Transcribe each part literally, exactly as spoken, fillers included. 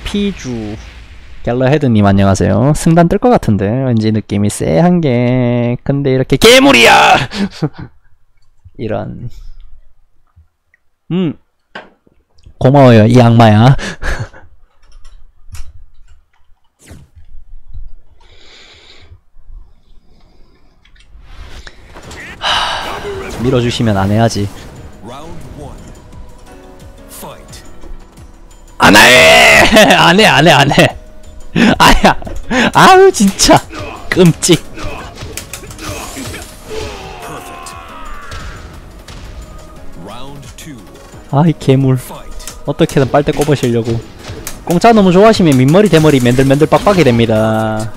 피주 갤러헤드님 안녕하세요. 승단 뜰 것 같은데 왠지 느낌이 쎄한게. 근데 이렇게 괴물이야. 이런. 음 고마워요 이 악마야. 하, 밀어주시면 안 해야지. 안해! 안해 안해 안해. 아야 아우 진짜 끔찍. 아이 괴물 어떻게든 빨대 꼽으시려고. 공짜 너무 좋아하시면 민머리 대머리 맨들맨들 빡빡이 됩니다.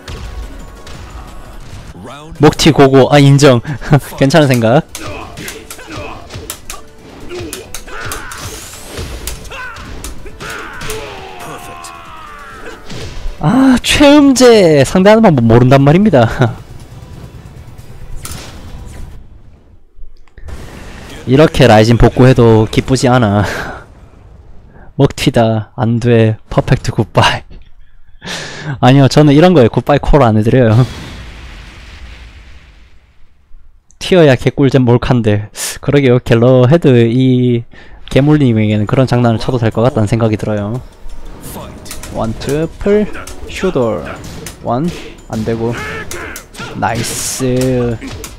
목티 고고. 아 인정. 괜찮은 생각. 아 최음제 상대하는 방법 모른단 말입니다. 이렇게 라이진 복구해도 기쁘지 않아. 먹튀다 안돼. 퍼펙트 굿바이. 아니요 저는 이런거에 굿바이 콜 안해드려요. 튀어야 개꿀잼 몰칸데. 그러게요 갤러 헤드 이 괴물님에게는 그런 장난을 쳐도 될 것 같다는 생각이 들어요. 원 트리플 슈돌 원 안되고 나이스.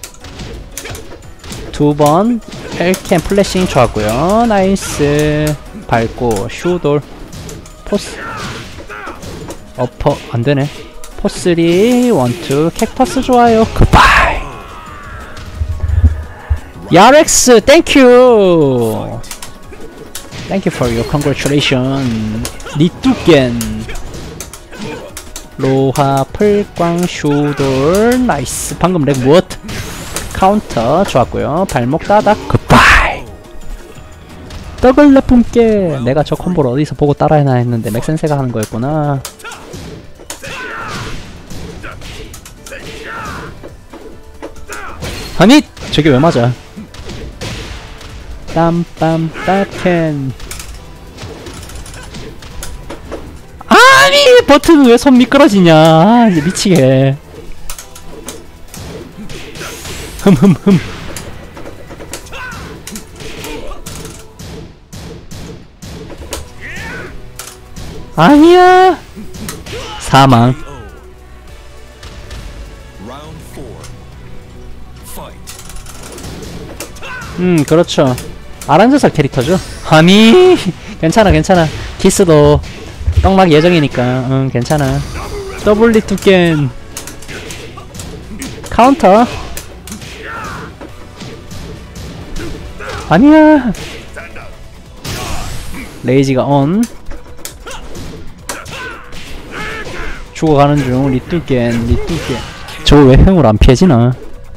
두 번 엘캠 플래싱 좋았고요. 나이스. 밟고 슈돌 포스 어퍼 안되네. 포스리 원투 캡터스 좋아요. 굿바이. 야렉스 땡큐 땡큐 for your congratulation. 리뚜겐 로하 풀광 슈돌 나이스. 방금 렉 무엇? 카운터 좋았고요. 발목 따닥 굿바이. 떡을 내뿜게. 내가 저 콤보를 어디서 보고 따라해나 했는데 맥센세가 하는 거였구나. 아니 저게 왜 맞아. 땀빰 따켄. 아니 버튼 왜 손 미끄러지냐. 아, 이제 미치게. 흠흠흠. 아니야. 사망. 음 그렇죠. 아란저살 캐릭터죠. 아니 괜찮아 괜찮아. 키스도 떡락 예정이니까 응 괜찮아. 더블 리투겐 카운터. 아니야. 레이지가 온. 죽어가는 중. 리뚜겐 리뚜겐. 저걸 왜 행으로 안 피해지나.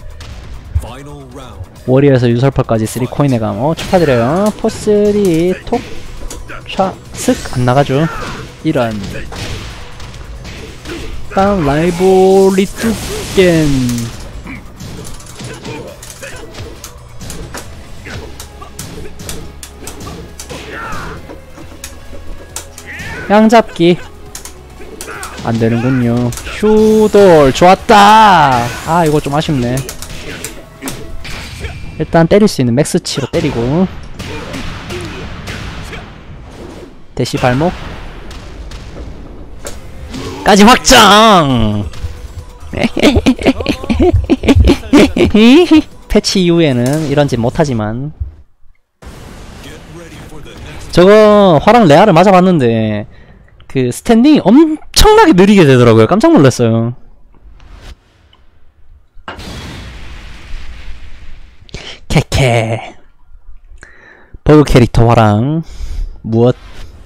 워리어에서 유설파까지 쓰리 코인에 감. 어 축하드려요. 포쓰리 톡 차 슥 안나가죠. 이런 빵 라이브 리뚜겐. 양잡기 안되는군요. 슈돌 좋았다. 아 이거 좀 아쉽네. 일단 때릴 수 있는 맥스치로 때리고 대시 발목 까지 확정. 패치 이후에는 이런 짓 못하지만. 저거 화랑 레아를 맞아봤는데 그 스탠딩이 엄청나게 느리게 되더라고요. 깜짝 놀랐어요. 캐캐. 버그 캐릭터 화랑 무엇?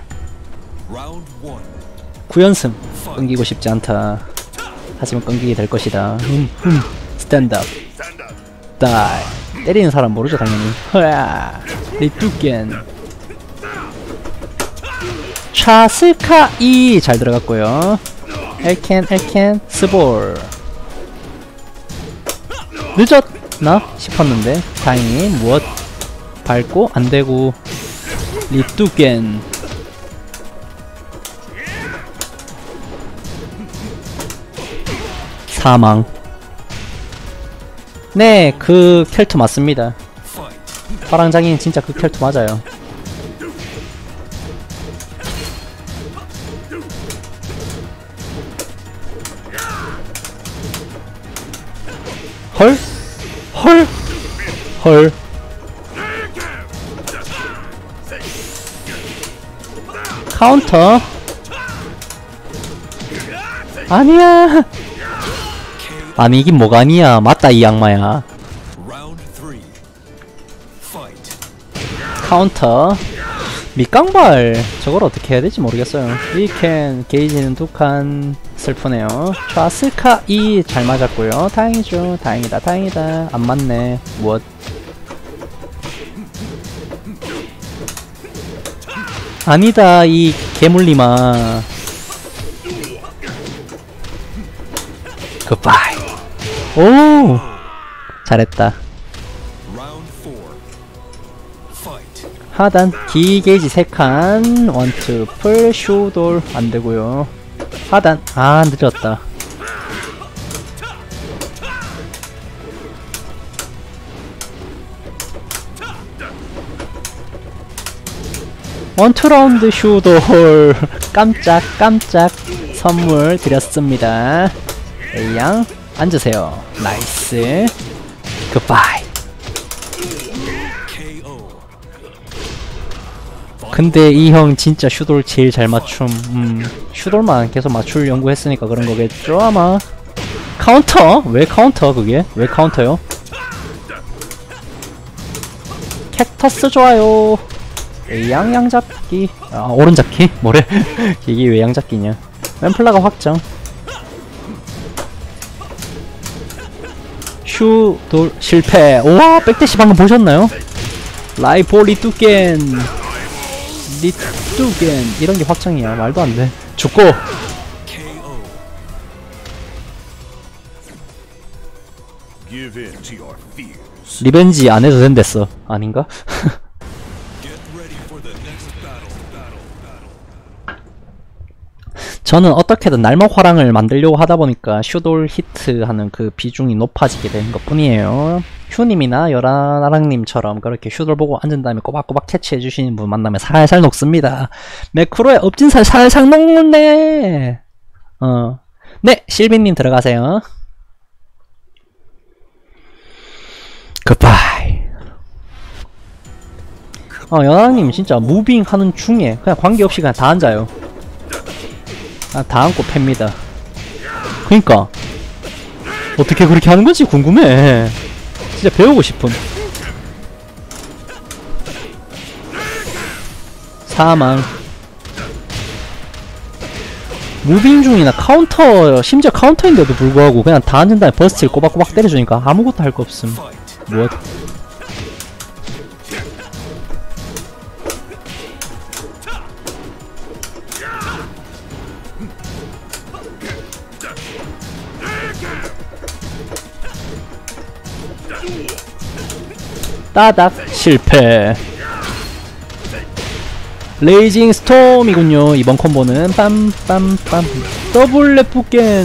구연승. 끊기고 싶지 않다. 하지만 끊기게 될 것이다. 음, 음. 스탠드업. 다이. 때리는 사람 모르죠 당연히. 허야. 리뚜겐. 차스카이 잘 들어갔고요. 엘켄 엘켄 스볼. 늦었나 싶었는데 다행히 무엇 밟고 안되고. 리뚜겐 사망. 네, 그 켈투 맞습니다. 화랑장인 진짜 그 켈투 맞아요. 헐? 헐? 헐? 카운터? 아니야. 아니 이긴 뭐가 아니야. 맞다 이 악마야. 카운터. 밑강발. 저걸 어떻게 해야 될지 모르겠어요. 위켄 게이지는 두 칸. 슬프네요. 좌스카 이 잘 맞았고요. 다행이죠. 다행이다 다행이다. 안 맞네. 무엇. 아니다 이 개물리마. 굿바이. 오 잘했다. 하단 기 게이지 세 칸. 원투 풀 슈돌 안되고요. 하단 아 늦었다. 원투 라운드 슈돌 깜짝 깜짝 선물 드렸습니다. A양 앉으세요. 나이스. 굿바이. 근데 이 형 진짜 슈돌 제일 잘 맞춤. 음, 슈돌만 계속 맞출 연구했으니까 그런 거겠죠 아마. 카운터? 왜 카운터 그게? 왜 카운터요? 캡터스 좋아요. A양 양잡기. 아 오른잡기? 뭐래? 이게 왜 양잡기냐. 왼플라가 확정. 슈돌 실패. 우와 백대시 방금 보셨나요? 라이포 리뚜겐 리뚜겐 이런게 확정이야. 말도 안돼. 죽고 리벤지 안해도 된댔어. 아닌가? 저는 어떻게든 날먹 화랑을 만들려고 하다보니까 슈돌 히트하는 그 비중이 높아지게 된 것 뿐이에요. 휴님이나 여라나랑님처럼 그렇게 슈돌 보고 앉은 다음에 꼬박꼬박 캐치해주시는 분 만나면 살살 녹습니다. 매크로에 업진살 살살 녹네. 어. 네, 실비님 들어가세요. 굿바이. 어, 여라나님 진짜 무빙 하는 중에 그냥 관계없이 그냥 다 앉아요. 아, 다 안고 팹니다. 그니까 어떻게 그렇게 하는 건지 궁금해. 진짜 배우고 싶음. 사망. 무빙 중이나 카운터, 심지어 카운터인데도 불구하고 그냥 다 앉은 다음에 버스트를 꼬박꼬박 때려주니까 아무것도 할 거 없음. 무엇? 따닥 실패. 레이징 스톰이군요. 이번 콤보는 빰빰빰 더블 레프겐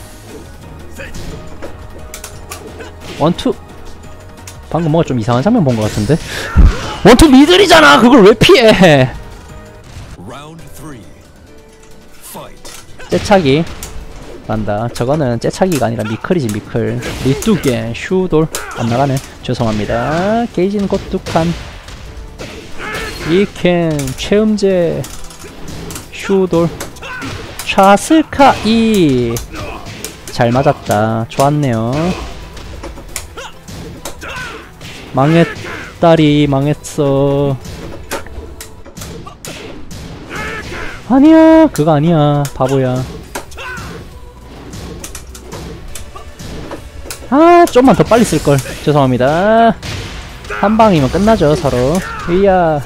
원투. 방금 뭔가 좀 이상한 장면 본 것 같은데. 원투 미들이잖아. 그걸 왜 피해. 째차기 난다. 저거는 째차기가 아니라 미클이지 미클. 리뚜겐 슈돌 안나가네. 죄송합니다. 게이지는 곧 두 칸. 이켄 최음제 슈돌 좌스카 이 잘 맞았다. 좋았네요. 망했다리 망했어. 아니야 그거 아니야 바보야. 아 좀만 더 빨리 쓸걸. 죄송합니다. 한 방이면 끝나죠 서로. 으야.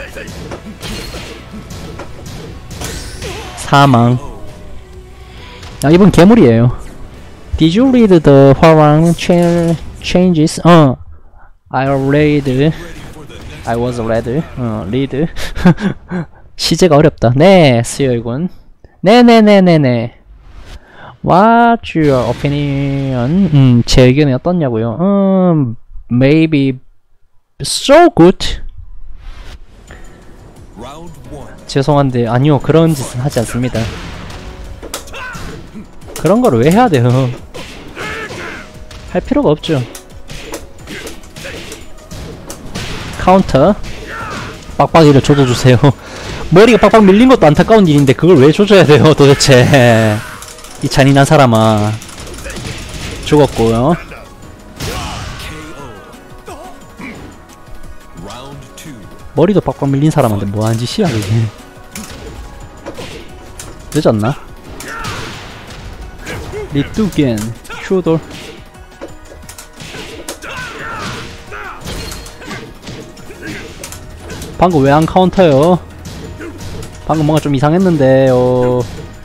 사망. 아 이분 괴물이에요. Did you read the Hwarang changes? 어 I read I was read 어 read 시제가 어렵다. 네 수요일군. 네네네네네. What's your opinion? 음, 제 의견이 어떻냐고요? 음, maybe so good. 죄송한데 아니요, 그런 짓은 하지 않습니다. 그런 걸 왜 해야 돼요? 할 필요가 없죠. 카운터 빡빡이를 줘줘주세요. 머리가 빡빡 밀린 것도 안타까운 일인데 그걸 왜 줘줘야 돼요 도대체. 이 잔인한 사람아. 죽었고요. 머리도 빡빡 밀린 사람한테 뭐하는 짓이야 이게. 늦었나? 리뚜겐 슈돌. 방금 왜 안 카운터요? 방금 뭔가 좀 이상했는데요.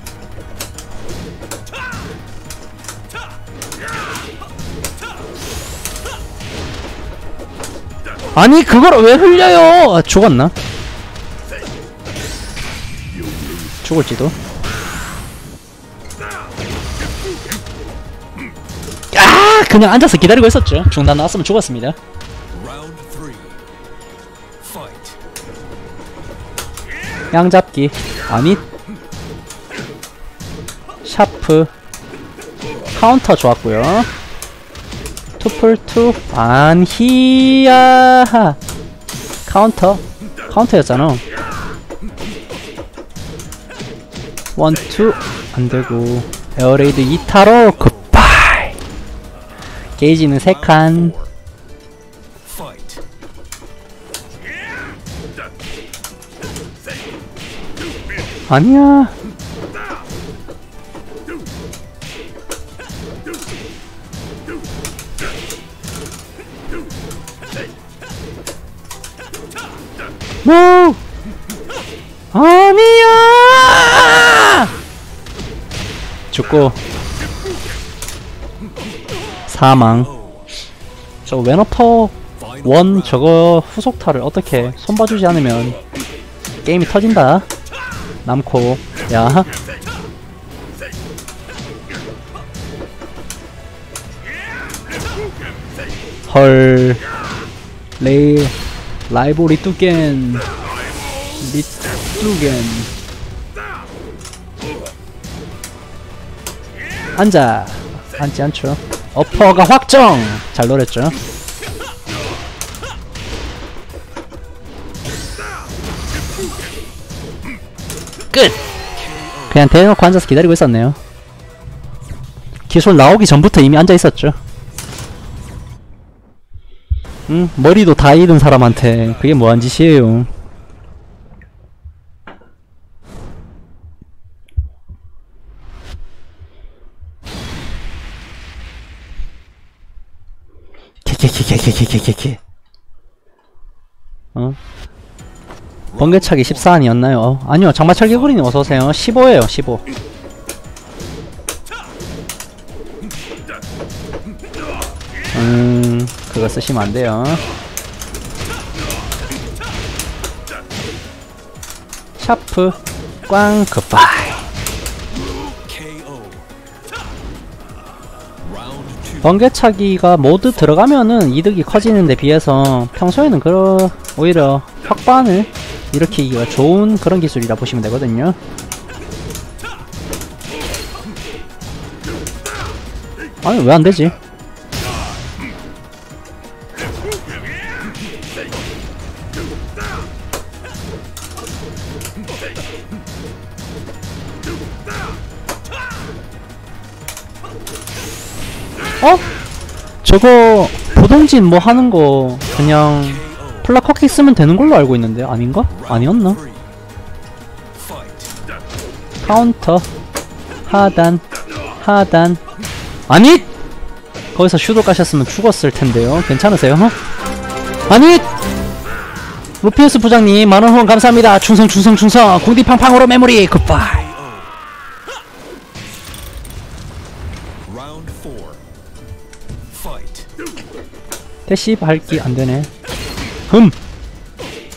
아니 그걸 왜 흘려요? 아, 죽었나? 죽을지도. 아 그냥 앉아서 기다리고 있었죠. 중단 나왔으면 죽었습니다. 양잡기 아니 샤프 카운터 좋았고요. 투풀투 안히야 카운터 카운터였잖아. 원투 안되고 에어레이드 이타로 굿바이. 게이지는 세 칸. 아니야. 뭐? 아니야. 죽고 사망. 저 웬어퍼 원 저거 후속타를 어떻게 손봐주지 않으면 게임이 터진다. 남코 야 헐 레이 라이브 리뚜겐 리뚜겐 앉아. 앉지 않죠. 어퍼가 확정. 잘 노렸죠. 끝! 그냥 대놓고 앉아서 기다리고 있었네요. 기술 나오기 전부터 이미 앉아있었죠. 응? 머리도 다 잃은 사람한테 그게 뭐한 짓이에요. 케케케케케케케케케 어? 번개차기 십사 안이었나요? 어, 아니요, 장마철개구리님 어서오세요. 십오에요 십오. 음 그거 쓰시면 안돼요. 샤프 꽝 굿바이. 번개차기가 모두 들어가면은 이득이 커지는데 비해서 평소에는 그 오히려 확반을 일으키기가 좋은 그런 기술이라 보시면 되거든요. 아니 왜 안되지? 어? 저거 보동진 뭐 하는거 그냥 플라커키 쓰면 되는 걸로 알고 있는데 아닌가? 아니었나? 카운터 하단 하단 아니! 거기서 슈도 까셨으면 죽었을 텐데요. 괜찮으세요? 아니! 루피우스 부장님 만원 후원 감사합니다. 충성 충성 충성 궁디팡팡으로 메모리 굿바이. 대시 밝기 안되네. 흠!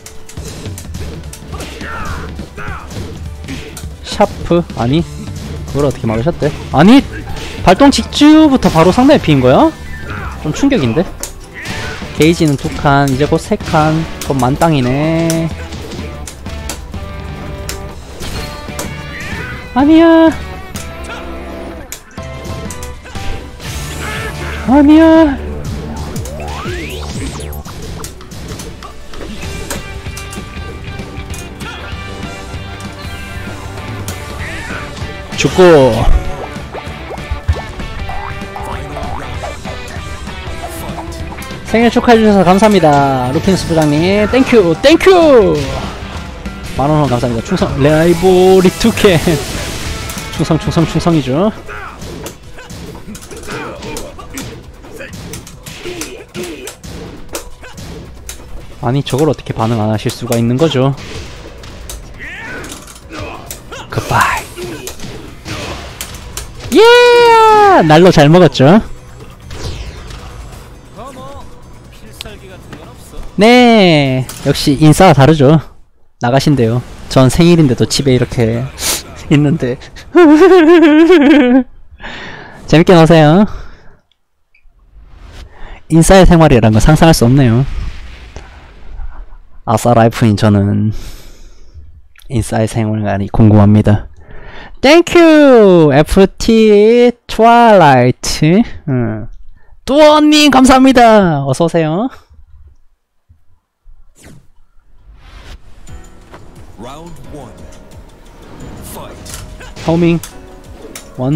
샤프 아니 그걸 어떻게 막으셨대? 아니 발동 직주부터 바로 상단에 피인 거야? 좀 충격인데? 게이지는 두 칸, 이제 곧 세 칸. 그건 만땅이네. 아니야. 아니야. 죽고. 생일 축하해주셔서 감사합니다. 루핀스 부장님 땡큐 땡큐. 만원 감사합니다. 충성 라이브 리투캔. 충성 충성 충성이죠. 아니 저걸 어떻게 반응 안 하실 수가 있는 거죠? 굿바이. 예! 날로 잘 먹었죠? 네, 역시 인싸가 다르죠. 나가신대요. 전 생일인데도 집에 이렇게 있는데. 재밌게 노세요. 인싸의 생활이란 건 상상할 수 없네요. 아싸 라이프인 저는 인싸의 생활이 궁금합니다. 땡큐 에프티 트와일라이트. 응. 뚜원님 감사합니다. 어서오세요. 호밍 원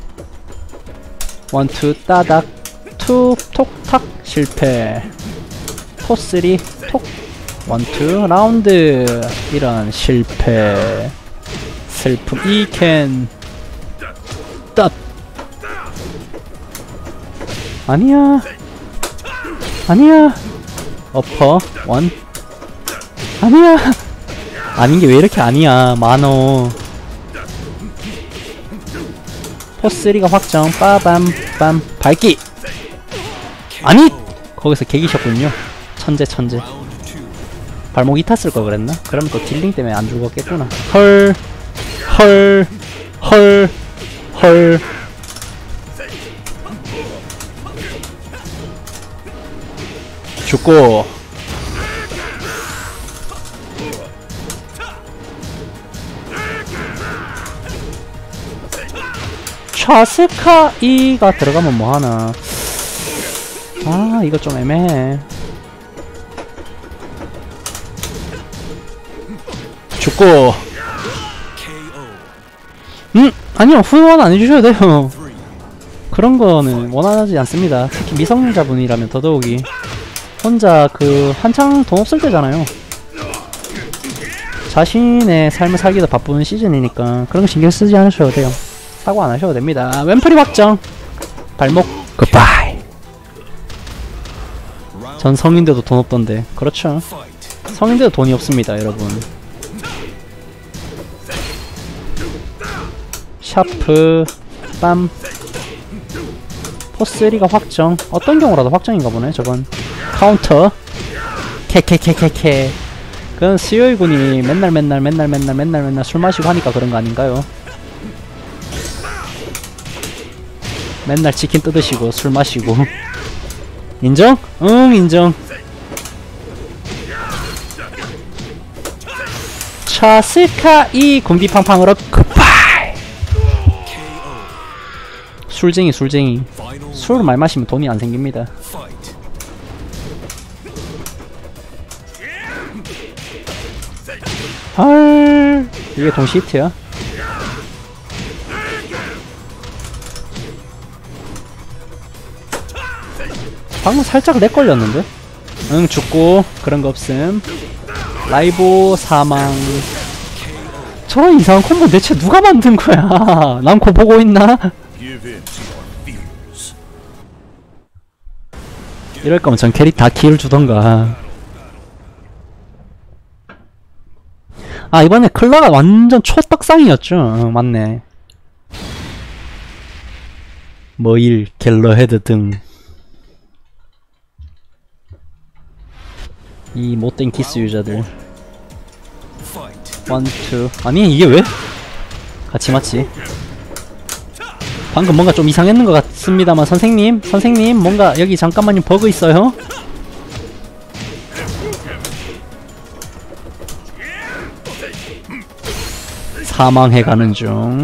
원투 따닥 투 톡탁 실패 포쓰리 톡 원투 라운드 이런 실패 슬픔 이캔 딱 아니야 아니야 어퍼 원 아니야 아닌게 왜 이렇게 아니야 만호 포쓰리가 확정 빠밤 빰 밝기 아니 거기서 개기셨군요. 천재 천재. 발목 이탔을 걸 그랬나? 그러면 또 딜링 때문에 안 죽었겠구나. 헐 헐 헐 헐 죽고 차스카이가 들어가면 뭐하나. 아 이거 좀 애매해. 죽고 음! 아니요 후원 안 해주셔도 돼요. 그런 거는 원하지 않습니다. 특히 미성년자분이라면 더더욱이 혼자 그 한창 돈 없을 때잖아요. 자신의 삶을 살기도 바쁜 시즌이니까 그런 거 신경 쓰지 않으셔도 돼요. 사고 안 하셔도 됩니다. 왼팔이 확정 발목 굿바이. 전 성인데도 돈 없던데. 그렇죠. 성인데도 돈이 없습니다 여러분. 샤프 빰 포쓰리가 확정. 어떤 경우라도 확정인가 보네 저건. 카운터 캐캐캐캐캐. 그건 수요일군이 맨날 맨날 맨날 맨날 맨날 맨날 술 마시고 하니까 그런 거 아닌가요? 맨날 치킨 뜯으시고 술 마시고. 인정? 응 인정. 차스카이 공기팡팡으로 굿바이. 술쟁이 술쟁이. 술을 많이 마시면 돈이 안 생깁니다. 헐 이게 동시 히트야? 방금 살짝 렉 걸렸는데? 응 죽고 그런거 없음. 라이브 사망. 저런 이상한 콤보 대체 누가 만든 거야? 난 코 보고 있나? 이럴 거면 전 캐릭 다 키를 주던가. 아 이번에 클라가 완전 초떡상이었죠. 어, 맞네. 머일 갤러헤드 등 이 못된 키스 유저들. 원, 투. 아니 이게 왜? 같이 맞지? 방금 뭔가 좀 이상했는 것 같습니다만 선생님 선생님 뭔가 여기 잠깐만요 버그 있어요. 사망해가는 중.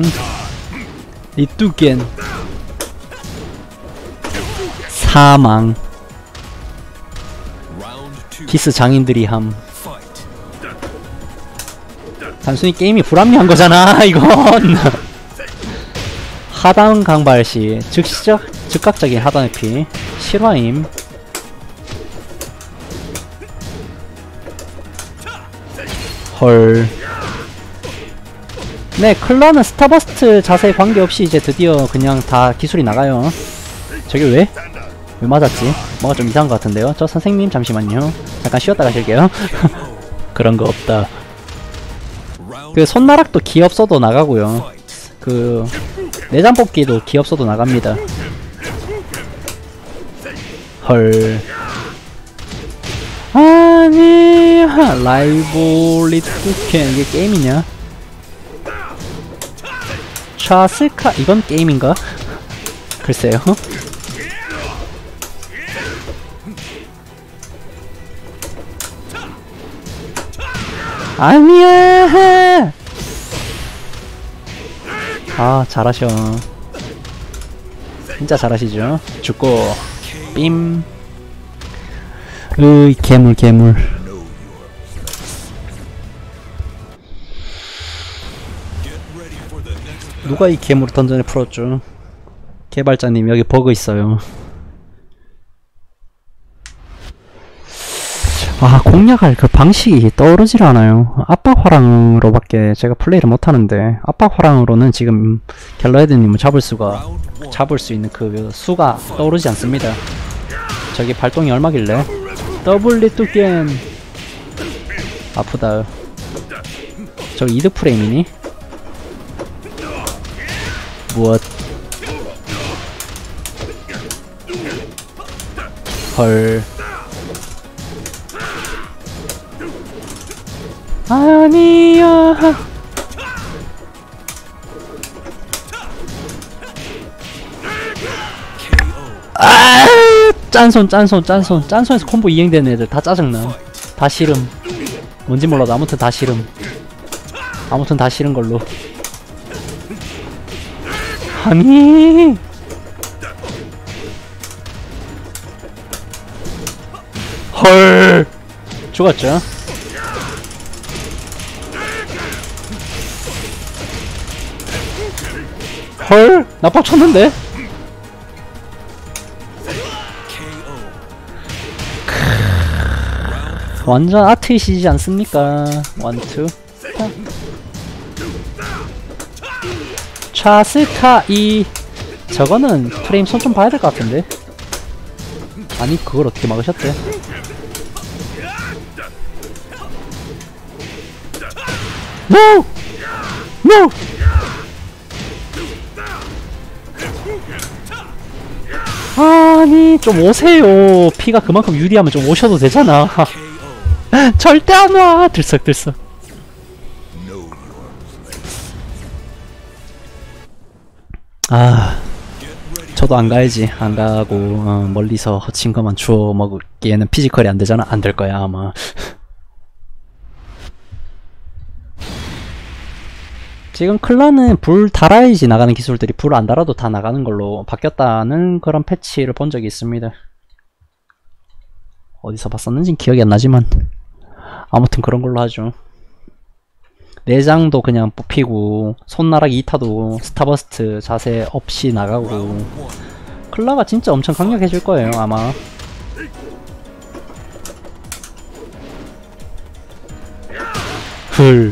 리뚜겐 사망. 기스 장인들이 함. 단순히 게임이 불합리한 거잖아 이건. 하단 강발시 즉시적 즉각적인 하단 회피 실화임. 헐. 네, 클러는 스타버스트 자세에 관계없이 이제 드디어 그냥 다 기술이 나가요. 저게 왜? 왜 맞았지? 뭐가 좀 이상한 것 같은데요? 저 선생님 잠시만요. 잠깐 쉬었다 가실게요. 그런 거 없다. 그 손나락도 기 없어도 나가고요. 그 내장 뽑기도 기 없어도 나갑니다. 헐. 아니 라이브 리트캔 이게 게임이냐? 샤스카 이건 게임인가? 글쎄요. 아니야. 아 잘하셔. 진짜 잘하시죠. 죽고 빔. 으이 괴물 괴물. 누가 이 괴물을 던전에 풀었죠? 개발자님 여기 버그 있어요. 아 공략할 그 방식이 떠오르질 않아요. 압박화랑으로밖에 제가 플레이를 못하는데 압박화랑으로는 지금 갤러헤드님을 잡을 수가 잡을 수 있는 그 수가 떠오르지 않습니다. 저기 발동이 얼마길래? 더블 리뚜겐 아프다. 저 이득 프레임이니? 무엇? 헐. 아니야. 아, 짠손 짠손 짠손 짠손에서 콤보 이행되는 애들 다 짜증나. 다 싫음. 뭔지 몰라도 아무튼 다 싫음. 아무튼 다 싫은 걸로. 아니. 헐. 죽었죠? 헐. 나 빡쳤는데? 완전 아트이시지 않습니까? 원투 차스카이. 저거는 프레임 손 좀 봐야 될 것 같은데. 아니 그걸 어떻게 막으셨대? NO! NO! 아니 좀 오세요. 피가 그만큼 유리하면 좀 오셔도 되잖아. 절대 안 와. 들썩들썩. 아 저도 안 가야지. 안 가고 어, 멀리서 허친 것만 주워 먹기에는 피지컬이 안 되잖아. 안 될 거야 아마. 지금 클라는 불 달아야지 나가는 기술들이 불 안 달아도 다 나가는 걸로 바뀌었다는 그런 패치를 본 적이 있습니다. 어디서 봤었는진 기억이 안 나지만 아무튼 그런 걸로 하죠. 내장도 그냥 뽑히고 손나락 이 타도 스타버스트 자세 없이 나가고. 클라가 진짜 엄청 강력해질 거예요 아마. 헐.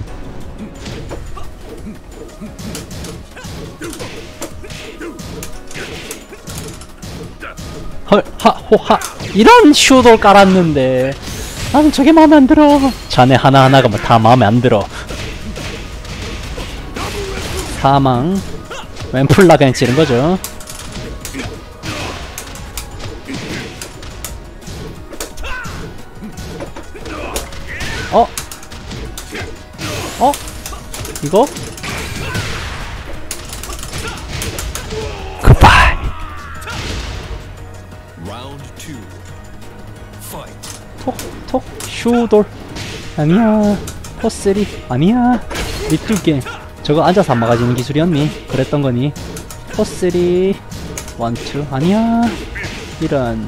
헐, 하, 호, 하. 이런 슈도 깔았는데. 나는 저게 마음에 안 들어. 자네 하나하나가 다 마음에 안 들어. 사망. 웬플라 그냥 찌른 거죠. 어? 어? 이거? 슈돌 아니야. 포쓰리 아니야. 밑두개 저거 앉아서 안 막아지는 기술이었니? 그랬던 거니? 포쓰리 원투 아니야. 이런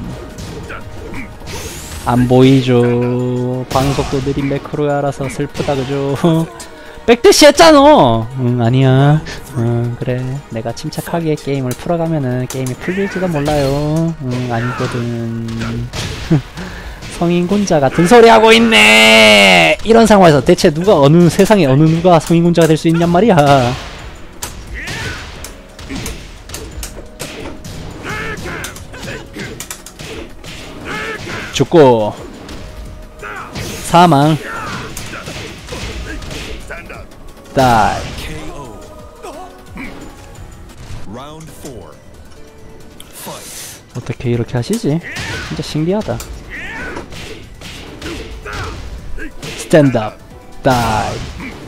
안 보이죠. 방속도 느린 매크로야라서 슬프다 그죠? 백대시 했잖아. 응 아니야. 응 그래 내가 침착하게 게임을 풀어가면은 게임이 풀릴지도 몰라요. 응 아니거든. 성인군자 같은 소리 하고 있네. 이런 상황에서 대체 누가 어느 세상에 어느 누가 성인군자가 될 수 있냔 말이야. 죽고 사망 다이. 어떻게 이렇게 하시지? 진짜 신기하다. 스탠드업 다이.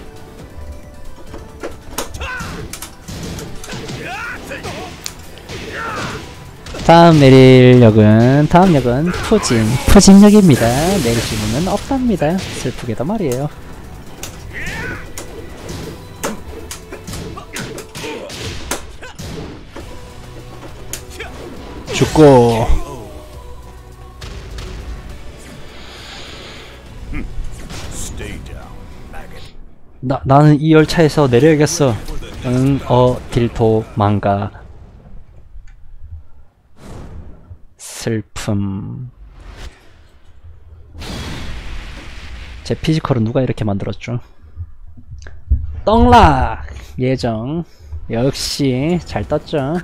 다음 내릴 역은 다음 역은 푸진 푸진역입니다. 내릴 수는 없답니다. 슬프게도 말이에요. 죽고 나, 나는 이 열차에서 내려야겠어. 응, 어딜 도망가. 슬픔. 제 피지컬은 누가 이렇게 만들었죠? 떡락! 예정. 역시 잘 떴죠?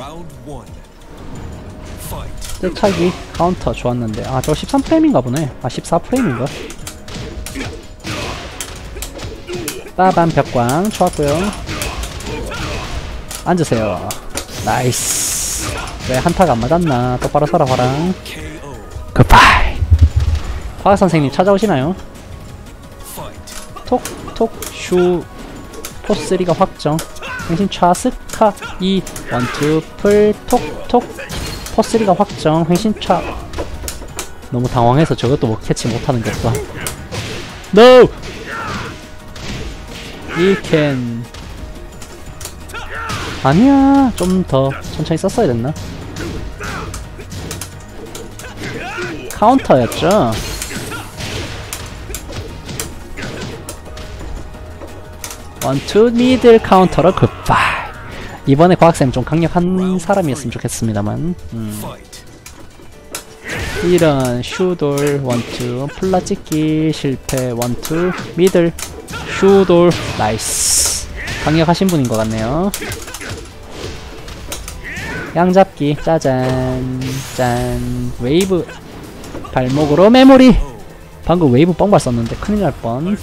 떼차기 카운터 좋았는데 아 저거 십삼 프레임인가 보네. 아 십사 프레임인가? 빠밤 벽광 좋았고요. 앉으세요. 나이스. 왜 한타가 안 맞았나? 똑바로 서라 화랑. 굿바이. 화학 선생님 찾아오시나요? 톡톡 슈 포쓰리가 확정. 당신 차스카 이 원투 풀 톡톡 포쓰리가 확정. 횡신차. 너무 당황해서 저것도 뭐 캐치 못하는 게 없다. NO! 이캔 아니야. 좀 더 천천히 썼어야 됐나? 카운터였죠? 원투 미들 카운터로 굿바이. 이번에 과학쌤 좀 강력한 사람이었으면 좋겠습니다만. 음. 이런 슈돌 원투 플라 찍기 실패 원투 미들 슈돌 나이스. 강력하신 분인 것 같네요. 양잡기 짜잔 짠. 웨이브 발목으로 메모리. 방금 웨이브 뻥발 썼는데 큰일 날 뻔.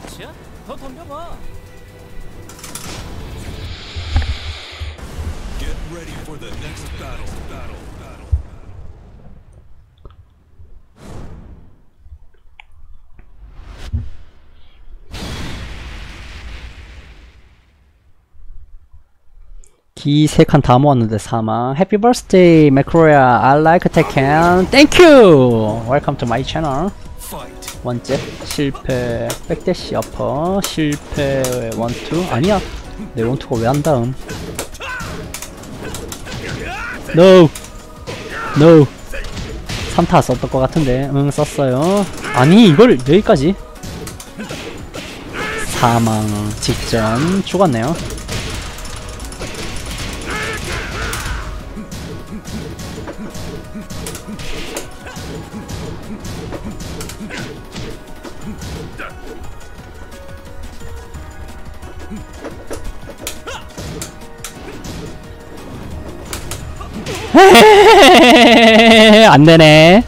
기 세 칸 다 모았는데 사망. Happy birthday, Macroya. I like Tekken. Thank you. Welcome to my channel. 원잽 실패. 백대시 어퍼 실패. 원투 아니야. 내 원투가 왜 한 다음? No. No. 삼 타 썼던 것 같은데. 응 썼어요. 아니 이걸 여기까지. 사망 직전 죽었네요. 안되네.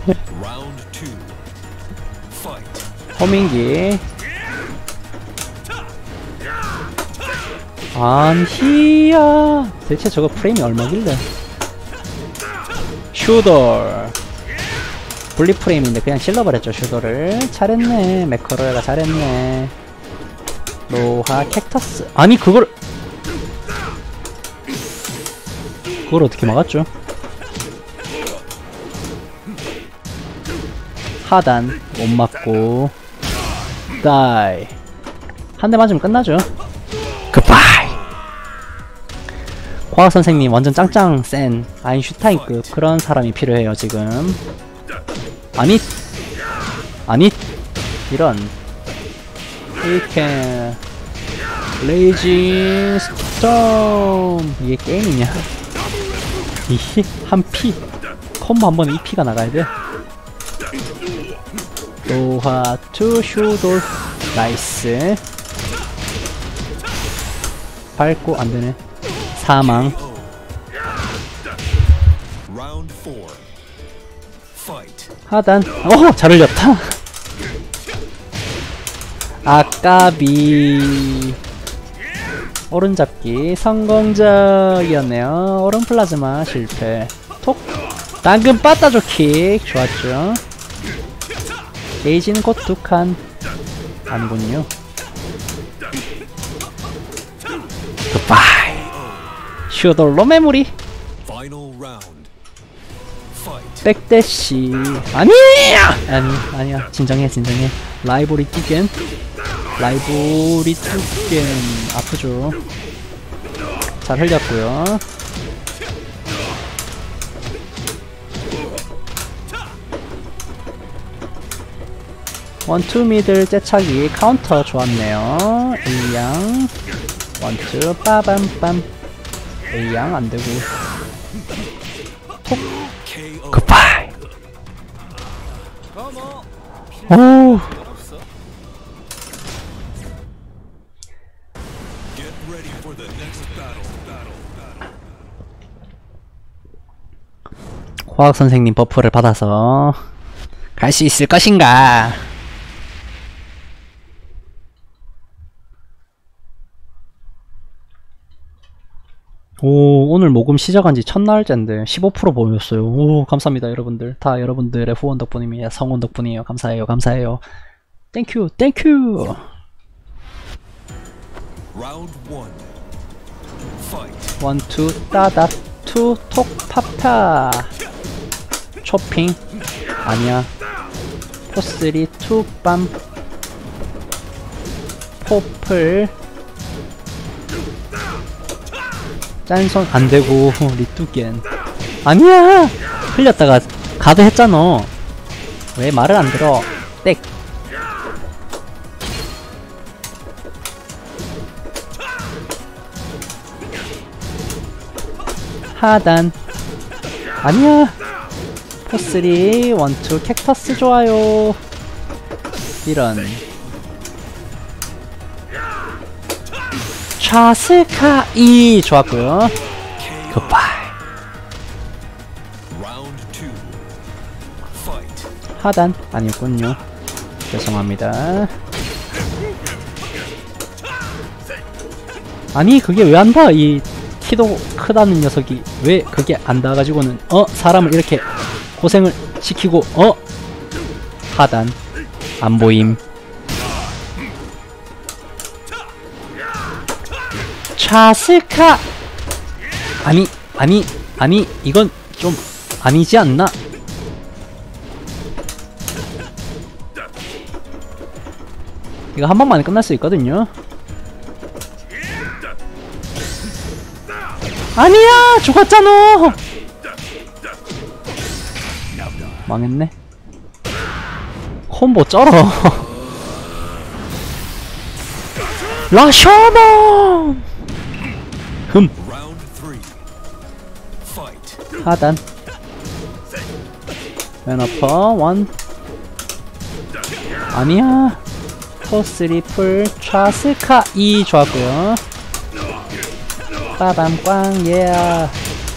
호밍기 안히야. 대체 저거 프레임이 얼마길래. 슈돌 분리 프레임인데 그냥 찔러버렸죠. 슈돌을 잘했네. 매커로야가 잘했네. 로하 캡터스 아니 그걸 그걸 어떻게 막았죠? 하단 못 맞고 다이. 한 대 맞으면 끝나죠. 굿바이. 과학선생님 완전 짱짱 센 아인슈타인급 그런 사람이 필요해요 지금. 아니 아니 이런 이렇게 레이징 스톰. 이게 게임이냐. 이히 한 피 콤보 한 번에 이 피가 나가야 돼. 로하 투 슈돌 나이스. 밟고 안되네. 사망. 하단. 어허 잘 흘렸다. 아까비. 오른잡기 성공적이었네요. 오른 플라즈마 실패. 톡. 당근 빠따줘 킥. 좋았죠. 게이지는 곧 두 칸. 아니군요. 굿바이. 슈돌로 메모리. 백대시. 아니야! 아니, 아니야. 진정해, 진정해. 라이브리 뚜겐. 라이브리 뚜겐. 아프죠. 잘 흘렸고요. 원투 미들 째차기 카운터 좋았네요. A양 원투 빠밤빰. A양 안되고 톡. 굿바이. 오. 과학선생님 버프를 받아서 갈 수 있을 것인가. 오, 오늘 모금 시작한지 첫날째인데 십오 퍼센트 보였어요. 오, 감사합니다 여러분들. 다 여러분들의 후원 덕분입니다. 성원 덕분이에요. 감사해요, 감사해요. 땡큐, 땡큐. 원투 따다 투 톡 파파. 쇼핑 아니야. 포쓰리 투 빰. 포플 짠손 안되고 리뚜겐. 아니야! 흘렸다가 가드 했잖아. 왜 말을 안들어. 땡. 하단 아니야. 포쓰리 원투 캡터스 좋아요. 이런 샤스카이 좋았고요. 굿바이. 하단 아니었군요. 죄송합니다. 아니 그게 왜 안 봐? 이 키도 크다는 녀석이 왜 그게 안 닿아가지고는 어? 사람을 이렇게 고생을 시키고 어? 하단 안 보임. 차스카. 아니 아니 아니 이건 좀 아니지 않나? 이거 한 번만에 끝날 수 있거든요. 아니야! 죽었잖아! 망했네. 콤보 쩔어. 라셔먼! 흠. 하단. 맨어퍼 원. 아니야. 포쓰리 풀 차스카 이 좋았고요. 빠밤 꽝 예아.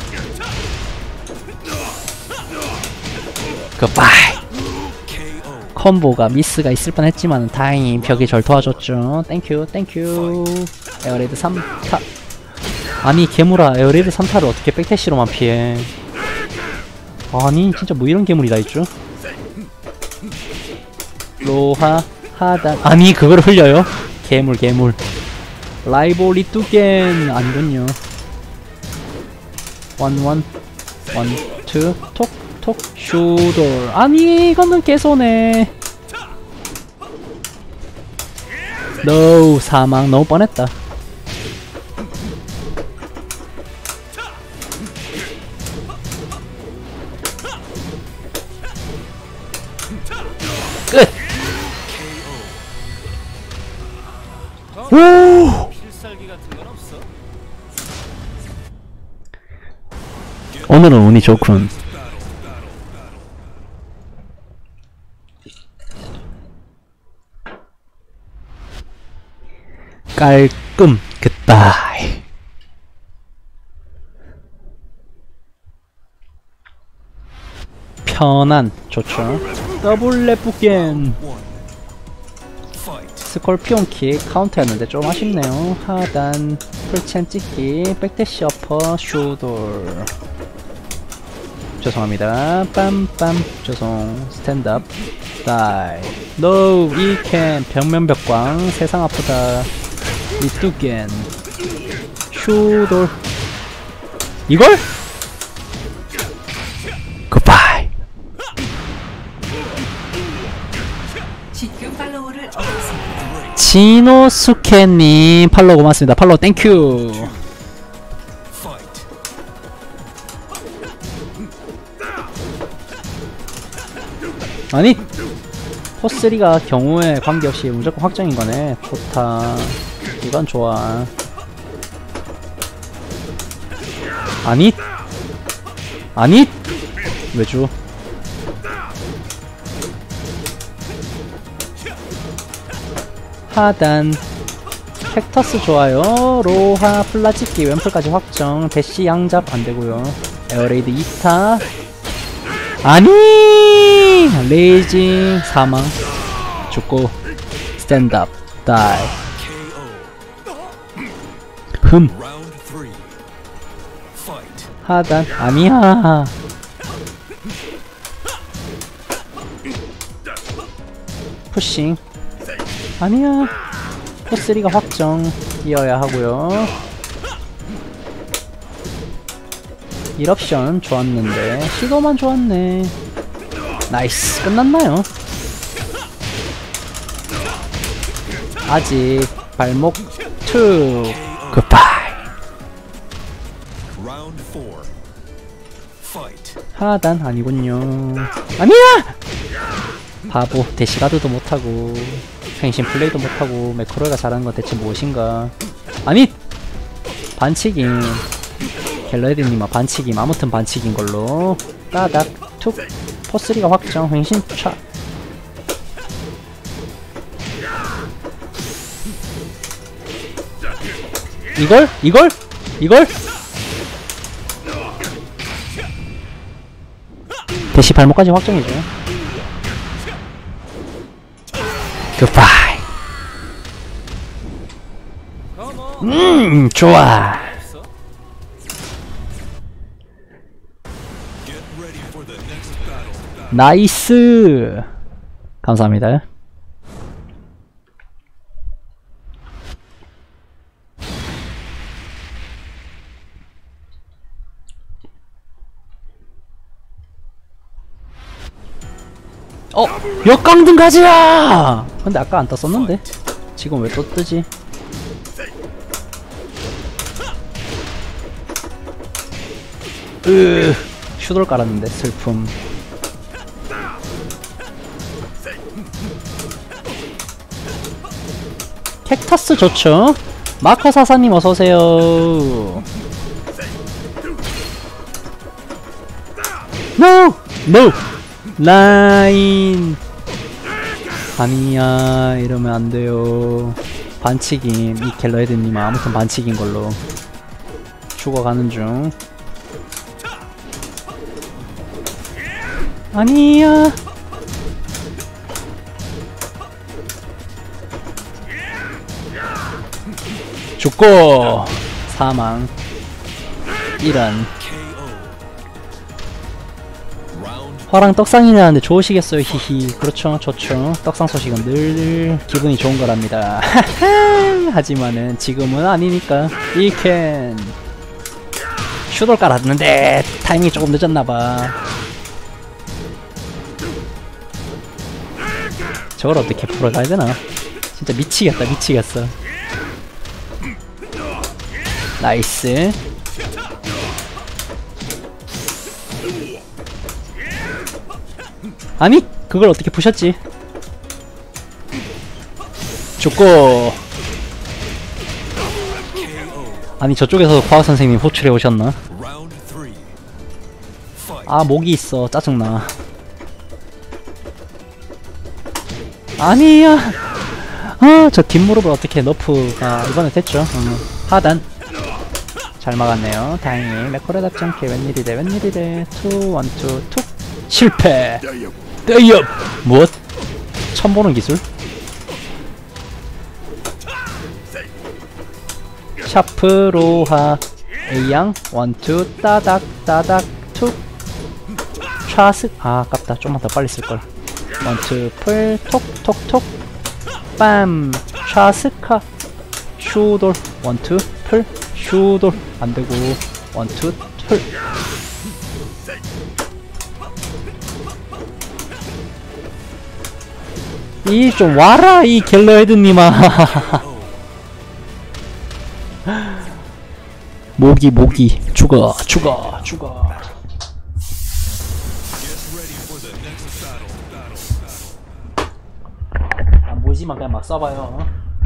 굿바이. 콤보가 미스가 있을 뻔했지만 다행히 벽이 절 도와줬죠. 땡큐 땡큐. 에어레이드 삼 타. 아니 괴물아 에어레이드 삼 타를 어떻게 백태시로만 피해. 아니 진짜 뭐 이런 괴물이 다 있죠. 로하 하단. 아니 그걸 흘려요? 괴물 괴물. 라이보 리뚜겐 아니군요. 원 원 원 투 톡. 톡 슈돌. 아니 이거는 개소네. 노 사망. 너무 뻔했다. 끝. 오. 오늘은 운이 좋군. 깔끔 굿바이. 편안 좋죠. 더블 레프겐 스콜피온 킥 카운터였는데 좀 아쉽네요. 하단 풀챔 찍기 백대시 어퍼 슈돌. 죄송합니다. 빰빰 죄송. 스탠드업 다이 노 이캔 벽면벽광 세상 아프다. 리뚜겐 슈돌. 이걸? 굿바이. 지노수케님 팔로우 고맙습니다. 팔로우 땡큐. 아니 포쓰리가 경우에 관계없이 무조건 확정인 거네. 좋다. 이건 좋아. 아니 아니 왜죠? 하단 팩터스 좋아요. 로하 플라찍기 앰플까지 확정. 대시 양잡 안되고요. 에어레이드 이 타. 아니 레이징 사망. 죽고 스탠드업 다이. 흠 하단 아니야. 푸싱 아니야. 포쓰리가 확정 이어야 하고요. 일옵션 좋았는데 시도만 좋았네. 나이스. 끝났나요? 아직 발목 투. 굿바이. 하단 아니군요. 아니야! 바보. 대시가드도 못하고 펜신 플레이도 못하고 매크로가 잘하는 건 대체 무엇인가. 아니! 반칙임. 갤러리님아 반칙임. 아무튼 반칙인 걸로. 따닥 툭. 포쓰리가 확정. 횡신 차. 이걸? 이걸? 이걸? 대시 발목까지 확정이죠. 굿바이. 음 좋아. 나이스. 감사합니다. 어! 역강등 가지야! 근데 아까 안 떴었는데? 지금 왜 또 뜨지? 으 슈돌 깔았는데 슬픔. 캡터스 좋죠? 마커 사사님 어서오세요. NO! NO! 라인 아니야. 이러면 안돼요. 반칙임. 이 갤러헤드님 아무튼 반칙인 걸로. 죽어가는 중. 아니야. 죽고 사망. 이런. 화랑 떡상이라는데 좋으시겠어요. 히히. 그렇죠. 좋죠. 떡상 소식은 늘 기분이 좋은 거랍니다. 하지만은 지금은 아니니까. 이캔 슈돌 깔았는데 타이밍이 조금 늦었나봐. 저걸 어떻게 풀어가야 되나? 진짜 미치겠다, 미치겠어. 나이스. 아니, 그걸 어떻게 푸셨지? 죽고. 아니, 저쪽에서 과학선생님 호출해 오셨나? 아, 목이 있어. 짜증나. 아니야. 아, 저 뒷무릎을 어떻게 너프가 이번에 됐죠. 어. 하단 잘 막았네요. 다행히 매커레 답지 않게 웬일이래 웬일이래. 투 원투 툭 실패. 떼이업. 무엇? 처음 보는 기술? 샤프 로하 A양 원투 따닥 따닥 툭 차스. 아, 아깝다. 좀만 더 빨리 쓸걸. 원투 풀 톡톡톡 빰 차스카 슈돌 원투 풀 슈돌 안되고 원투 풀. 이 좀 와라 이 갤러헤드님아. 모기 모기 죽어 죽어 죽어. 안 보이지만 그냥 막 써봐요.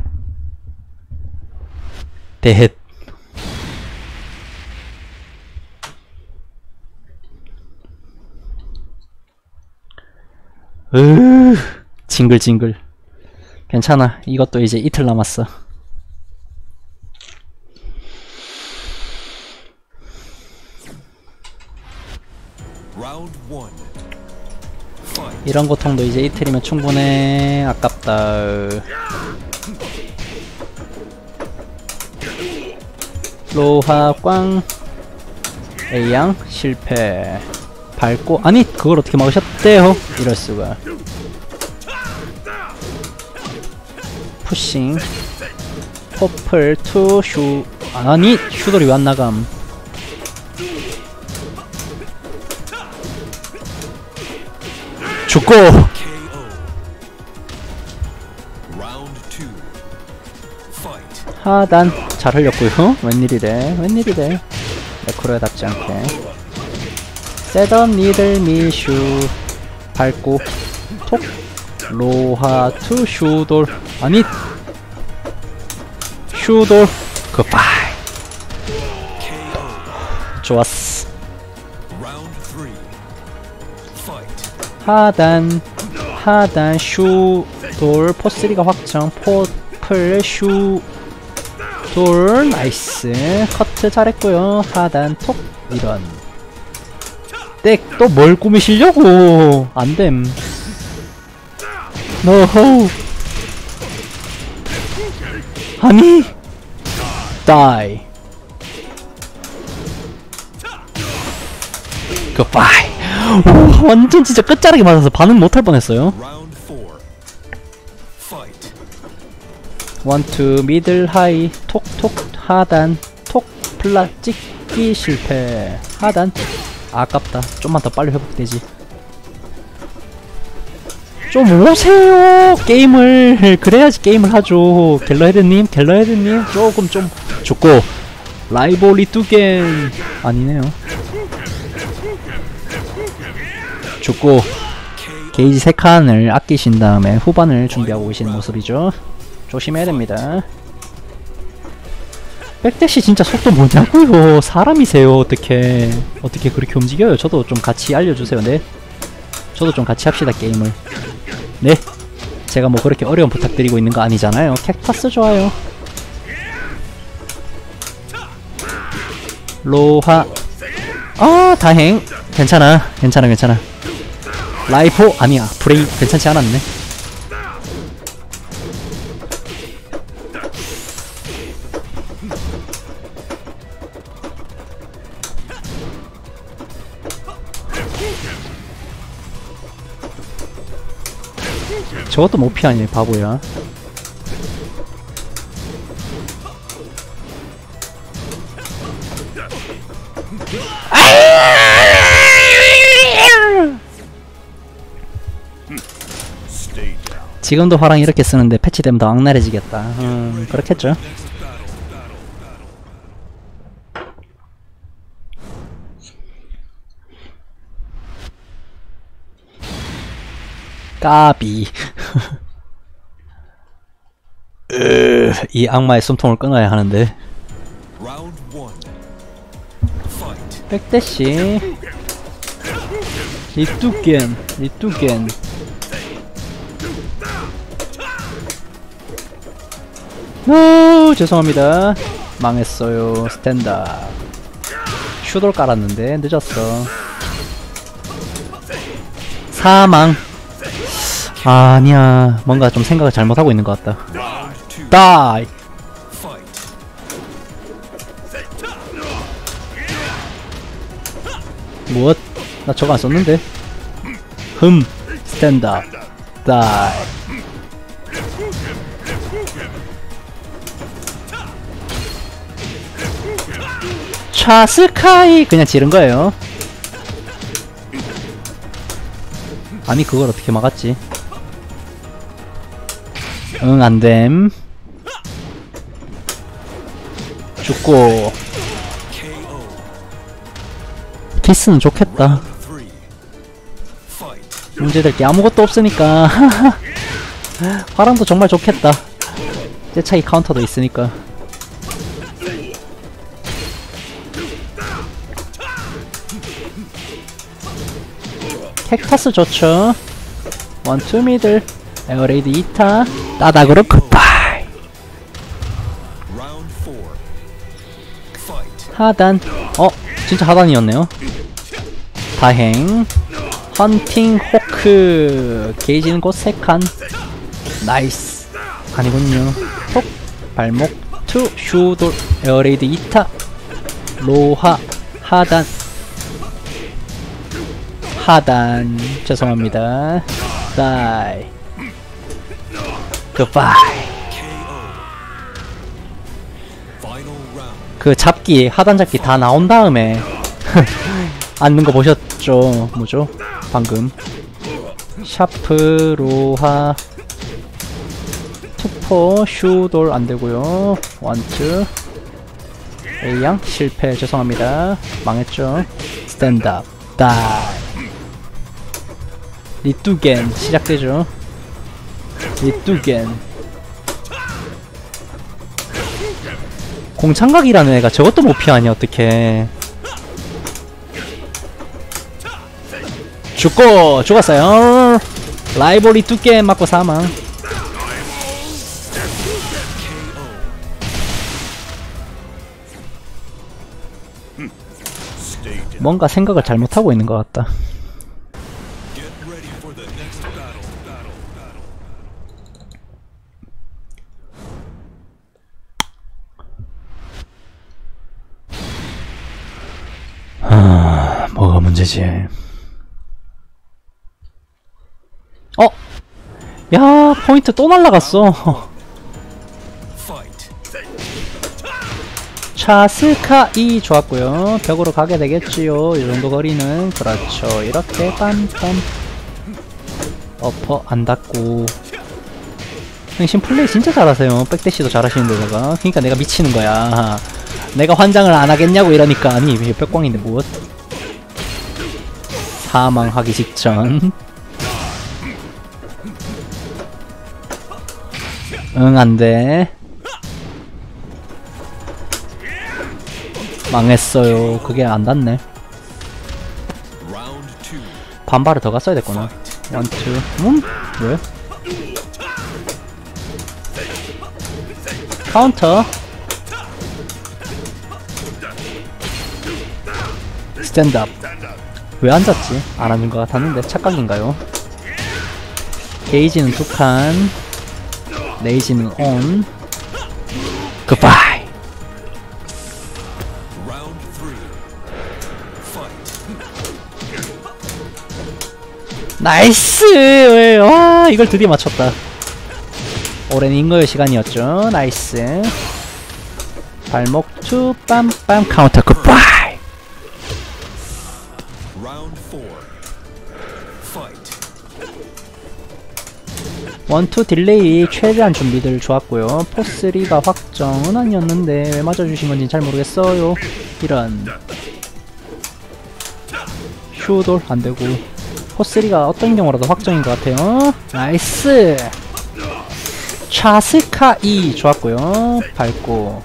대헷. 으 징글징글. 괜찮아. 이것도 이제 이틀 남았어. 이런 고통도 이제 이틀이면 충분해. 아깝다. 로하 꽝 A양 실패. 밟고. 아니 그걸 어떻게 막으셨대요. 이럴수가. 푸싱 퍼플 투 슈. 아니 슈돌이 왜 안나감. 죽고. 하단 잘 흘렸고요. 웬일이래 웬일이래. 매크로에답지 않게 세던 니들 미슈 밟고 톡 로하 투 슈돌. 아니 슈돌 굿바이. 좋았어. 하단 하단 슈돌 포쓰리가 확정. 포플 슈돌 나이스. 커트 잘했고요. 하단 톡. 이런 땡. 또 뭘 꾸미시려고. 안됨. 노호. 아니 다이. 굿바이. 오, 완전 진짜 끝자락에 맞아서 반응 못할 뻔했어요. 원투 미들 하이 톡톡 하단 톡 플라 찍기 실패. 하단 아깝다. 좀만 더 빨리 회복되지. 좀 오세요 게임을. 그래야지 게임을 하죠. 갤러헤드님 갤러헤드님 조금 좀 죽고. 라이벌리 뚜겐 아니네요. 죽고. 게이지 세 칸을 아끼신 다음에 후반을 준비하고 계시는 모습이죠. 조심해야 됩니다. 백대시 진짜 속도 뭐냐고요. 사람이세요. 어떻게 어떻게 그렇게 움직여요. 저도 좀 같이 알려주세요. 네 저도 좀 같이 합시다 게임을. 네 제가 뭐 그렇게 어려운 부탁드리고 있는 거 아니잖아요. 캡타스 좋아요. 로하. 아 다행. 괜찮아 괜찮아 괜찮아. 라이포 아니야. 브레이 괜찮지 않았네. 저것도 못 피하니 바보야. 지금도 화랑 이렇게 쓰는데 패치되면 더 악랄해지겠다. 음, 그렇겠죠. 까비. 으, 이 악마의 숨통을 끊어야 하는데. 백대시 리뚜겐 리뚜겐 노 죄송합니다. 망했어요. 스탠다. 슈돌 깔았는데 늦었어. 사망. 아니야, 뭔가 좀 생각을 잘못하고 있는 것 같다. 다이. 무엇? 나 저거 안 썼는데. 흠. 스탠다. 다이. 차스카이 그냥 지른 거예요. 아니 그걸 어떻게 막았지? 응, 안됨. 죽고. 키스는 좋겠다. 문제될 게 아무것도 없으니까. 화랑도 정말 좋겠다. 째차기 카운터도 있으니까. 캡타스 좋죠. 원투 미들. 에어레이드 이 타. 따닥으로 굿바이. 하단. 어? 진짜 하단이었네요. 다행. 헌팅 호크. 게이지는 곧 세 칸. 나이스. 아니군요. 톡. 발목. 투. 슈돌. 에어레이드 이 타. 로하. 하단. 하단. 죄송합니다. 다이. 굿바이. 그 잡기, 하단 잡기 다 나온 다음에 앉는 거 보셨죠? 뭐죠? 방금 샤프, 로하, 투포, 슈돌 안되고요. 원투. A양 실패. 죄송합니다. 망했죠? 스탠드업. 다이. 리뚜겐 시작되죠. 리뚜겐. 공창각이라는 애가 저것도 못 피하니 어떡해. 죽고 죽었어요. 라이벌 리뚜겐 맞고 사망. 뭔가 생각을 잘못하고 있는 것 같다. 아, 뭐가 문제지? 어? 야, 포인트 또 날라갔어. 차스카이 좋았고요. 벽으로 가게 되겠지요. 이 정도 거리는. 그렇죠. 이렇게 빰빰. 어퍼 안 닿고. 당신 플레이 진짜 잘하세요. 백대시도 잘하시는데다가. 그니까 내가 미치는 거야. 내가 환장을 안 하겠냐고 이러니까. 아니 왜 뼈광인데 무엇? 사망하기 직전. 응, 안돼. 망했어요. 그게 안 닿네. 반발을 더 갔어야 됐구나. 원투. 음? 왜? 카운터. 스탠드업. 왜 앉았지? 안 앉은 것 같았는데 착각인가요? 게이지는 두 칸. 레이지는 온. 굿바이. 나이스! 와, 이걸 드디어 맞췄다. 오랜 잉어의 시간이었죠. 나이스. 발목 투 빰빰 카운터. 굿바이. 원투 딜레이 최대한 준비들 좋았고요. 포쓰리가 확정은 아니었는데 왜 맞아주신 건지 잘 모르겠어요. 이런 슈돌 안되고 포쓰리가 어떤 경우라도 확정인 것 같아요. 나이스. 차스카 이 좋았고요. 밟고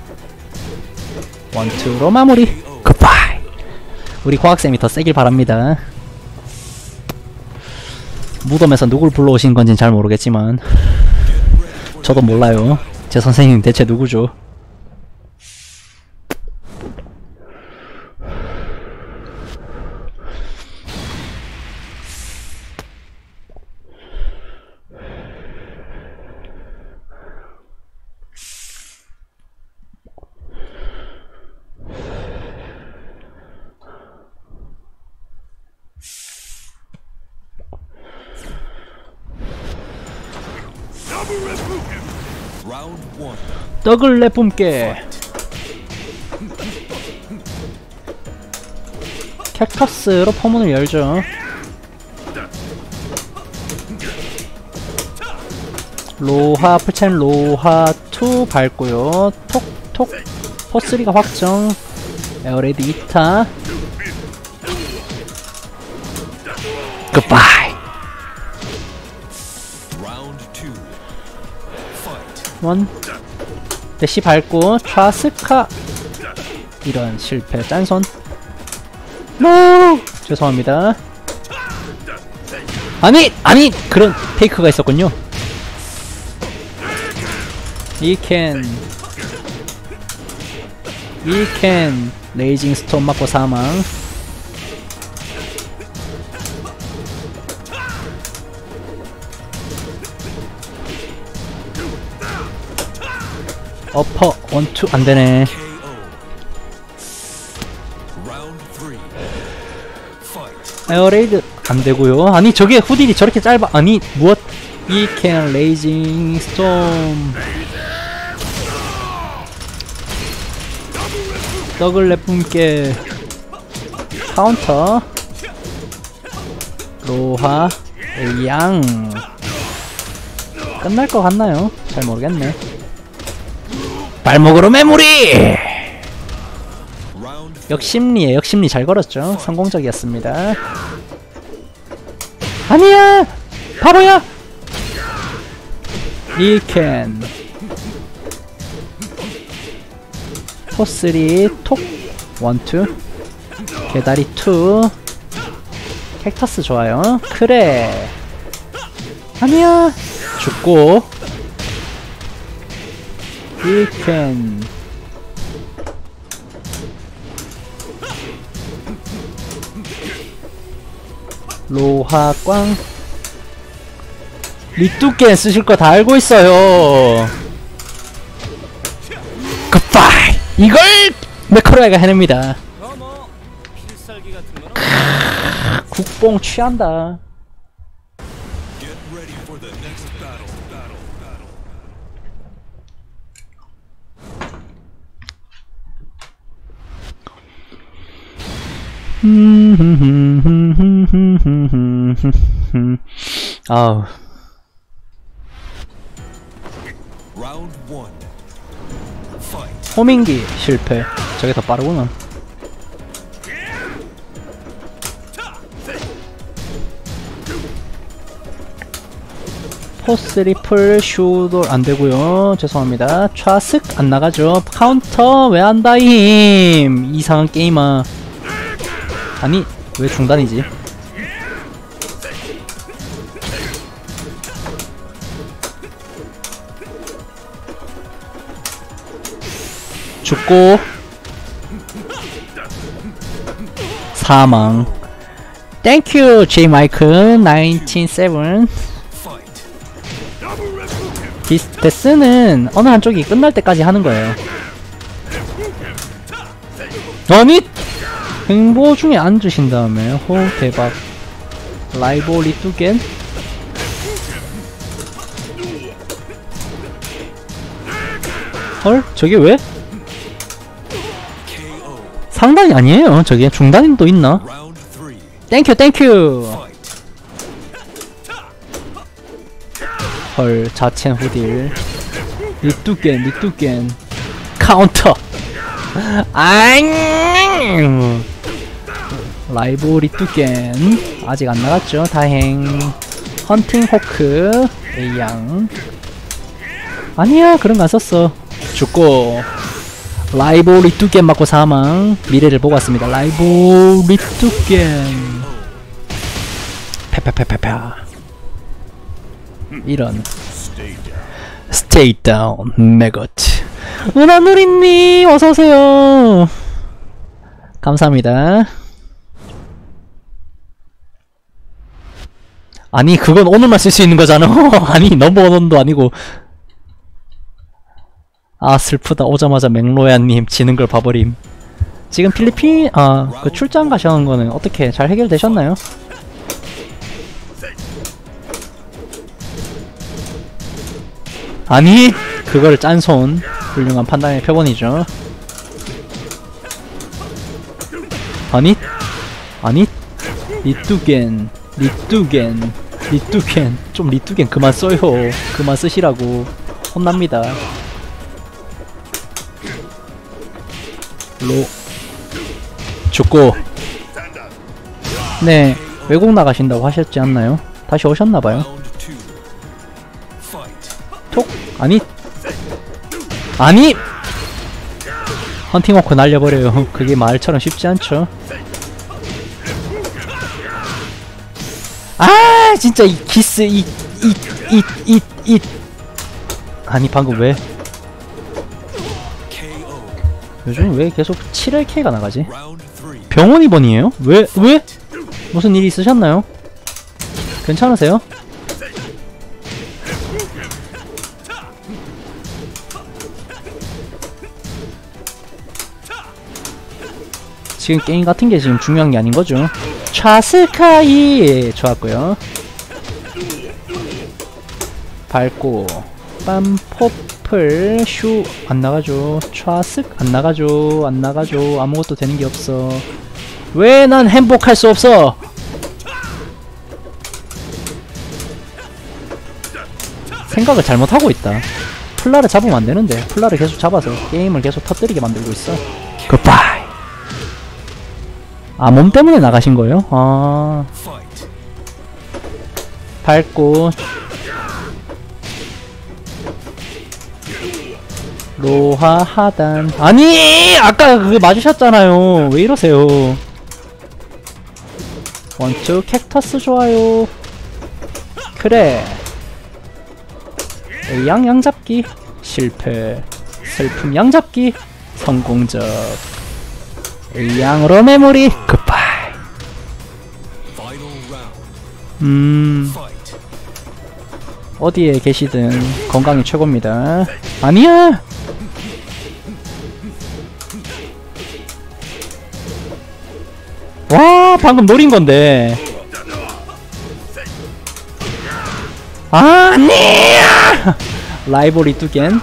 원투로 마무리. 굿바이. 우리 과학쌤이 더 세길 바랍니다. 무덤에서 누굴 불러오신 건진 잘 모르겠지만 저도 몰라요. 제 선생님 대체 누구죠? 떡을 내뿜게. 캡터스로 포문을 열죠. 로하 풀챔 로하 투 밟고요. 톡톡 포쓰리가 확정. 에어레드 이 타. 굿바이. 원 대시 밟고 좌스카. 이런 실패. 짠손. 노! 죄송합니다. 아니! 아니! 그런 페이크가 있었군요. 이캔 이캔 레이징 스톰 맞고 사망. 어퍼 원투 안되네. 에어레이드 안되고요. 아니 저게 후딜이 저렇게 짧아. 아니 무엇. 이캔 레이징 스톰. 떡을 내뿜게. 카운터 로하 양. 끝날 것 같나요? 잘 모르겠네. 발목으로 메모리! 역심리에 역심리 잘 걸었죠. 성공적이었습니다. 아니야! 바보야! 이캔 포쓰리 톡 원투 개다리 투. 캡터스 좋아요. 그래 아니야. 죽고 이캔 로하꽝. 리뚜겐 쓰실 거 다 알고 있어요. 굿바이. 이걸 메커라이가 해냅니다. 크으, 국뽕 취한다. 아우. 호밍기 실패. 저게 더 빠르구나. 포스 리플 슈돌 안되고요. 죄송합니다. 좌슥 안나가죠. 카운터 왜 안다임. 이상한 게임아. 아니 왜 중단이지? 죽고 사망. 땡큐 제이 마이크 나인틴세븐. 디스테스는 어느 한쪽이 끝날 때까지 하는 거예요. 아니 행보 중에 앉으신 다음에 호 대박. 라이보 리뚜겐. 헐 저게 왜? 상단이 아니에요. 저게 중단도 있나? 땡큐 땡큐. 헐 자첸 후딜 리뚜겐 리뚜겐 카운터 아잉 라이브 리뚜겐 아직 안 나갔죠. 다행. 헌팅 호크 A양 아니야 그런 거 안 썼어. 죽고 라이브 리뚜겐 맞고 사망. 미래를 보고 왔습니다. 라이브 리뚜겐 페페페페페 이런 Stay down, 메거트. 은하누리님 어서오세요. 감사합니다. 아니 그건 오늘만 쓸 수 있는 거잖아. 아니 넘버원도 아니고. 아 슬프다. 오자마자 맥로야님 지는 걸 봐버림. 지금 필리핀 아 그 출장 가시는 거는 어떻게 잘 해결되셨나요? 아니 그걸 짠손. 훌륭한 판단의 표본이죠. 아니 아니 리뚜겐 리뚜겐 리뚜겐 좀 리뚜겐 그만 써요. 그만 쓰시라고. 혼납니다. 로 죽고 네 외국 나가신다고 하셨지 않나요? 다시 오셨나봐요. 톡 아니 아니 헌팅워크 날려버려요. 그게 말처럼 쉽지 않죠. 아 진짜 이 기스 이 이 이 이 이 아니 방금 왜 요즘 왜 계속 칠 엘 케이가 나가지? 병원 입원이에요? 왜? 왜? 무슨 일이 있으셨나요? 괜찮으세요? 지금 게임 같은 게 지금 중요한 게 아닌 거죠. 차스카이 좋았고요. 밟고 빰 포플 슈 안 나가죠. 차스 안 나가죠. 안 나가죠. 아무것도 되는 게 없어. 왜 난 행복할 수 없어? 생각을 잘못하고 있다. 플라를 잡으면 안 되는데 플라를 계속 잡아서 게임을 계속 터뜨리게 만들고 있어. 굿바이. 아, 몸 때문에 나가신 거예요? 아. 밟고. 로하 하단. 아니! 아까 그거 맞으셨잖아요. 왜 이러세요? 원투 캡터스 좋아요. 그래. 양 양잡기. 실패. 슬픔 양잡기. 성공적. 양으로 메모리 굿바이. 음 어디에 계시든 건강이 최고입니다. 아니야. 와 방금 노린 건데. 아니야. 라이브 리뚜겐.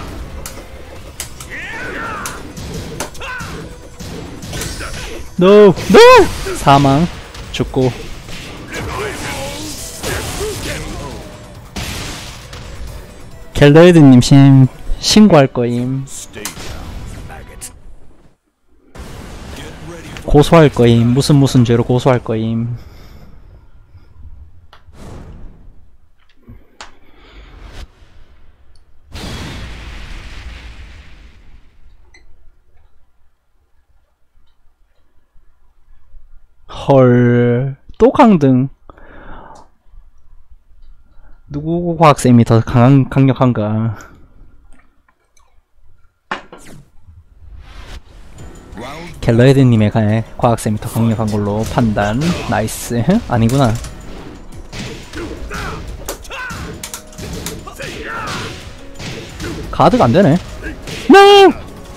노! 노! 사망. 죽고. 갤더헤드님 신, 신고할 거임. 고소할 거임. 무슨 무슨 죄로 고소할 거임. 헐, 또 강등. 누구 과학쌤이 더 강한, 강력한가? 갤러헤드님의 과학쌤이 더 강력한 걸로 판단. 나이스. 아니구나. 가드가 안 되네. 네!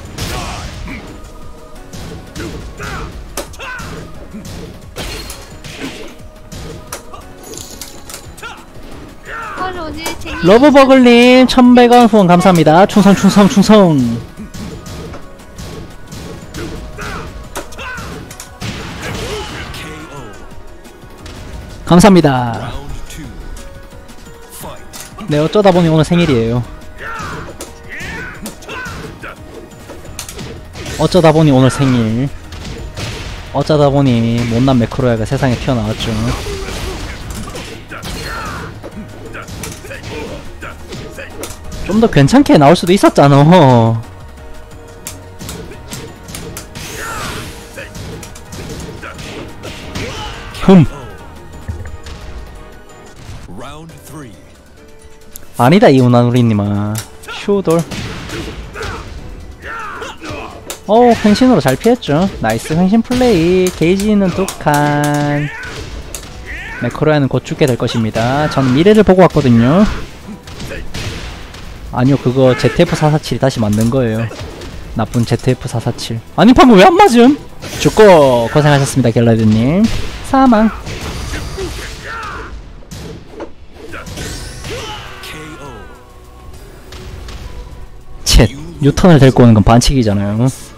러브버글님 천백 원 후원 감사합니다. 충성 충성 충성. 감사합니다. 네, 어쩌다 보니 오늘 생일이에요. 어쩌다 보니 오늘 생일. 어쩌다 보니 못난 매크로야가 세상에 튀어나왔죠. 좀 더 괜찮게 나올 수도 있었잖아. 흠. 아니다 이우나누리님아. 슈돌. 어우 횡신으로 잘 피했죠. 나이스 횡신 플레이. 게이지는 뚝한. 매크로야는 곧 죽게 될 것입니다. 저는 미래를 보고 왔거든요. 아니요 그거 제트에프 사사칠이 다시 만든 거예요. 나쁜 제트에프 사사칠. 아니 방금 왜 안 맞음? 죽고 고생하셨습니다 갤라드님. 사망. 쳇 뉴턴을 데리고 오는 건 반칙이잖아요.